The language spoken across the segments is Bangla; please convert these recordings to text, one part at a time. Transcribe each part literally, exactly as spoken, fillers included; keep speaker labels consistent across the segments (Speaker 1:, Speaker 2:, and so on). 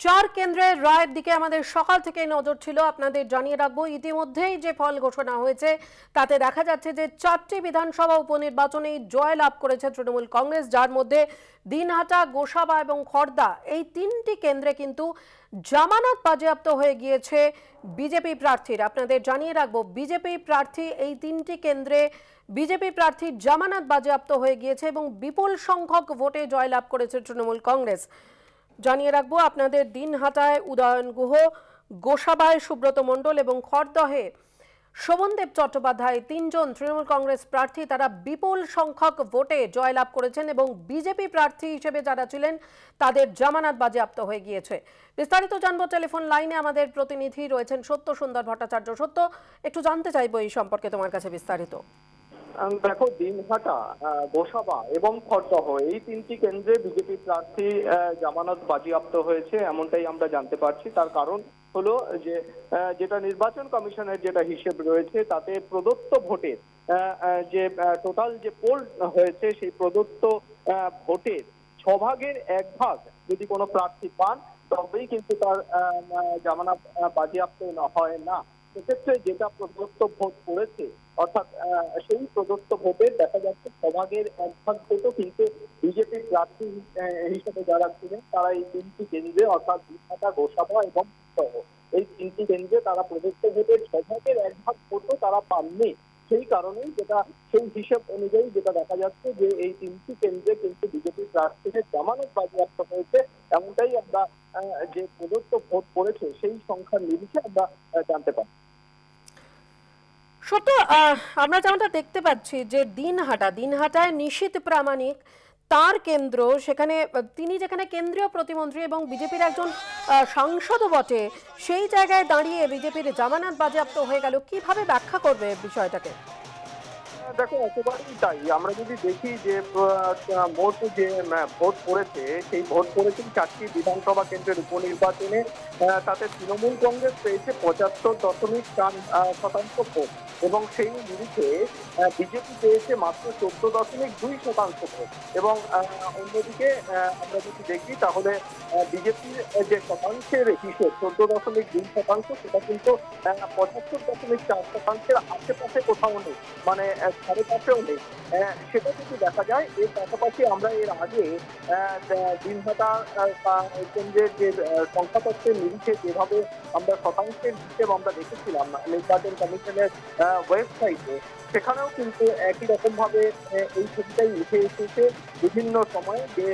Speaker 1: চার কেন্দ্রের রায়ের দিকে আমাদের সকাল থেকে নজর ছিল। আপনাদের জানিয়ে রাখবো, ইতিমধ্যেই যে ফল ঘোষণা হয়েছে তাতে দেখা যাচ্ছে যে চারটি বিধানসভা উপনির্বাচনে জয় লাভ করেছে তৃণমূল কংগ্রেস, যার মধ্যে দিনহাটা, গোসাবা এবং খড়দা এই তিনটি কেন্দ্রে কিন্তু জামানত বাজেয়াপ্ত হয়ে গিয়েছে বিজেপি প্রার্থীর। আপনাদের জানিয়ে রাখবো, বিজেপি প্রার্থী এই তিনটি কেন্দ্রে বিজেপি প্রার্থীর জামানত বাজেয়াপ্ত হয়ে গিয়েছে এবং বিপুল সংখ্যক ভোটে জয়লাভ করেছে তৃণমূল কংগ্রেস। জানিয়ে রাখবো আপনাদের, দিনহাটায় উদয়ন গুহ, গোসাবায় সুব্রত মণ্ডল এবং খড়দহে শোভনদেব চট্টোপাধ্যায় তিনজন তৃণমূল কংগ্রেস প্রার্থী, তারা বিপুল সংখ্যক ভোটে জয়লাভ করেছেন এবং বিজেপি প্রার্থী হিসেবে যারা ছিলেন তাদের জামানত বাজেয়াপ্ত হয়ে গিয়েছে। বিস্তারিত জানবো, টেলিফোন লাইনে আমাদের প্রতিনিধি রয়েছেন সত্য সুন্দর ভট্টাচার্য। সত্য, একটু জানতে চাইবো এই সম্পর্কে তোমার কাছে বিস্তারিত।
Speaker 2: দেখো, দিনহাটা, গোসাবা এবং খড়দহ এই তিনটি কেন্দ্রে বিজেপি প্রার্থী জামানত বাজেয়াপ্ত হয়েছে, এমনটাই আমরা জানতে পারছি। তার কারণ হলো যে যেটা নির্বাচন কমিশনের যেটা হিসেব রয়েছে তাতে প্রদত্ত ভোটের যে টোটাল যে পোল হয়েছে সেই প্রদত্ত ভোটের ছভাগের এক ভাগ যদি কোনো প্রার্থী পান তবেই কিন্তু তার জামানত বাজেয়াপ্ত হয় না। সেক্ষেত্রে যেটা প্রদত্ত ভোট পড়েছে, অর্থাৎ সেই প্রদত্ত ভোটে দেখা যাচ্ছে ছভাগের এক ভাগ ভোটও কিন্তু বিজেপি প্রার্থী হিসেবে যারা ছিলেন তারা এই তিনটি কেন্দ্রে, অর্থাৎ দিনহাটা, গোসাবা এবং এই তিনটি কেন্দ্রে তারা প্রদত্ত ভোটের ছভাগের এক ভাগ ভোটও তারা পাননি। সেই কারণেই যেটা সেই হিসেব অনুযায়ী যেটা দেখা যাচ্ছে যে এই তিনটি কেন্দ্রে কিন্তু বিজেপি প্রার্থীদের জামানত বাজেয়াপ্ত হয়েছে, এমনটাই আমরা যে প্রদত্ত ভোট পড়েছে সেই সংখ্যার নিরিখে আমরা জানতে পারি।
Speaker 1: সত্য, আমরা যেমনটা দেখতে পাচ্ছি যে দিনহাটা দিনহাটায় নিশীথ প্রামাণিক তার কেন্দ্র, সেখানে তিনি যেখানে কেন্দ্রীয় প্রতিমন্ত্রী এবং বিজেপির একজন সাংসদও বটে, সেই জায়গায় দাঁড়িয়ে বিজেপির জামানত বাজেয়াপ্ত হয়ে গেল। কিভাবে ব্যাখ্যা করবে বিষয়টাকে?
Speaker 2: দেখো, একেবারেই তাই। আমরা যদি দেখি যে মোট যে ভোট পড়েছে সেই ভোট পড়েছে চারটি বিধানসভা কেন্দ্রের উপনির্বাচনে, তাতে তৃণমূল কংগ্রেস পেয়েছে পঁচাত্তর দশমিক চার শতাংশ ভোট এবং সেই নিরিখে বিজেপি পেয়েছে মাত্র চোদ্দ দশমিক দুই শতাংশ ভোট। এবং অন্যদিকে আমরা যদি দেখি তাহলে বিজেপির যে শতাংশের হিসেব চোদ্দ দশমিক দুই শতাংশ, সেটা কিন্তু পঁচাত্তর দশমিক চার শতাংশের আশেপাশে কোথাও নেই, মানে সাড়ে পাশেও নেই। সেটা যদি দেখা যায়, এর পাশাপাশি আমরা এর আগে দিনহাটা কেন্দ্রের যে সংখ্যাপত্রের নিরিখে যেভাবে আমরা শতাংশের হিসেব আমরা দেখেছিলাম নির্বাচন কমিশনের ওয়েবসাইটে, সেখানেও কিন্তু একই রকম ভাবে এই ছবিটাই উঠে এসেছে বিভিন্ন সময়ে যে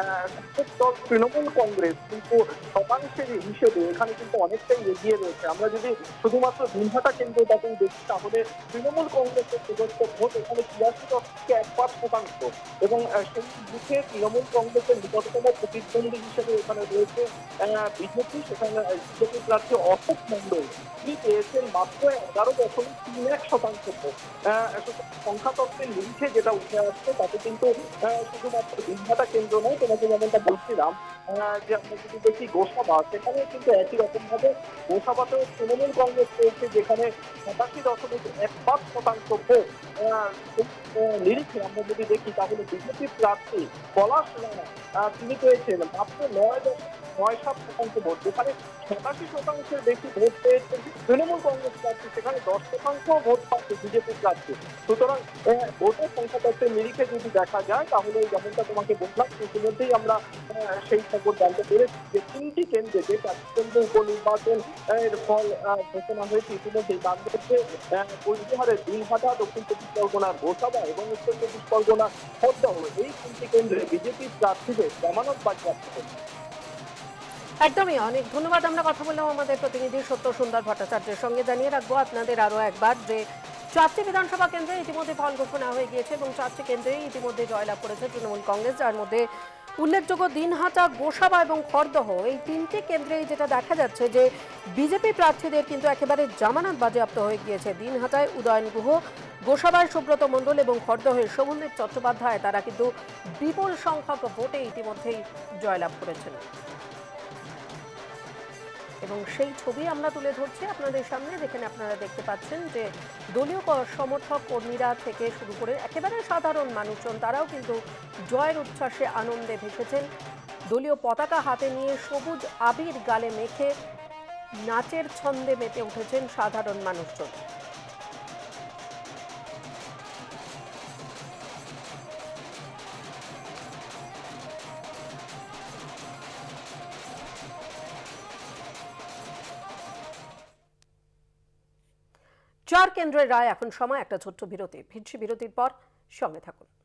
Speaker 2: তৃণমূল কংগ্রেস কিন্তু শতাংশের হিসেবে এখানে কিন্তু অনেকটাই এগিয়ে রয়েছে। আমরা যদি শুধুমাত্র দিনহাটা কেন্দ্রটাকেই দেখি তাহলে তৃণমূল কংগ্রেসের প্রদত্ত ভোট এখানে ছিয়াশি দশমিক এক পাঁচ শতাংশ এবং সেই বুথে তৃণমূল কংগ্রেসের নিকটতম প্রতিদ্বন্দ্বী হিসেবে এখানে রয়েছে বিজেপি। সেখানে বিজেপি প্রার্থী অশোক মণ্ডল তিনি পেয়েছেন মাত্র এগারো দশমিক তিন এক শতাংশ ভোট। সংখ্যাতত্ত্বের নিরিখে যেটা উঠে আসছে তাতে কিন্তু শুধুমাত্র দিনহাটা কেন্দ্র নয়, তোমাকে যেমনটা বলছিলাম যে আমরা যদি দেখি গোসাবা, সেখানে কিন্তু একই রকম ভাবে গোসাবাতেও তৃণমূল কংগ্রেস পেয়েছে, যেখানে সাতাশি দশমিক এক পাঁচ শতাংশ ভোট। নিরিখে আমরা যদি দেখি তাহলে বিজেপি প্রার্থী পলাশ রানা তিনি পেয়েছেন মাত্র নয় দশমিক নয় সাত শতাংশ ভোট, যেখানে সাতাশি শতাংশের বেশি ভোট পেয়েছেন তৃণমূল কংগ্রেস প্রার্থী, সেখানে দশ শতাংশ ভোট পাচ্ছে বিজেপি প্রার্থী। সুতরাং ভোটের সংখ্যাতত্ত্বের নিরিখে যদি দেখা যায় তাহলে যেমনটা তোমাকে বললাম, ইতিমধ্যেই আমরা সেই খবর জানতে পেরেছি যে তিনটি কেন্দ্রে যে চারটি কেন্দ্রে উপনির্বাচন এর ফল ঘোষণা হয়েছে ইতিমধ্যেই, তার মধ্যে কোচবিহারের দিনহাটা, দক্ষিণ চব্বিশ পরগনার গোসাবা এবং উত্তর চব্বিশ পরগনার খড়দহ এই তিনটি কেন্দ্রে বিজেপি প্রার্থীদের জামানত বাজেয়াপ্ত হয়েছে।
Speaker 1: একদমই, অনেক ধন্যবাদ। আমরা কথা বললাম আমাদের প্রতিনিধি সত্য সুন্দর ভট্টাচার্যের সঙ্গে। জানিয়ে রাখবো আপনাদের আরও একবার যে চারটি বিধানসভা কেন্দ্রে ইতিমধ্যে ফল ঘোষণা হয়ে গিয়েছে এবং চারটি কেন্দ্রেই ইতিমধ্যে জয়লাভ করেছে তৃণমূল কংগ্রেস, যার মধ্যে উল্লেখযোগ্য দিনহাটা, গোসাবা এবং খড়দহ এই তিনটি কেন্দ্রেই যেটা দেখা যাচ্ছে যে বিজেপি প্রার্থীদের কিন্তু একেবারে জামানত বাজেয়াপ্ত হয়ে গিয়েছে। দিনহাটায় উদয়ন গুহ, গোসাবায় সুব্রত মণ্ডল এবং খড়দহে শোভনদেব চট্টোপাধ্যায় তারা কিন্তু বিপুল সংখ্যক ভোটে ইতিমধ্যেই জয়লাভ করেছেন এবং সেই ছবি আমরা তুলে ধরছি আপনাদের সামনে, যেখানে আপনারা দেখতে পাচ্ছেন যে দলীয় সমর্থক কর্মীরা থেকে শুরু করে একেবারে সাধারণ মানুষজন তারাও কিন্তু জয়ের উচ্ছ্বাসে আনন্দে ভেসেছেন। দলীয় পতাকা হাতে নিয়ে সবুজ আবির গালে মেখে নাচের ছন্দে মেতে উঠেছেন সাধারণ মানুষজন। চার কেন্দ্রের রায়, এখন সময় একটা ছোট্ট বিরতি। ফিরছি বিরতির পর, সঙ্গে থাকুন।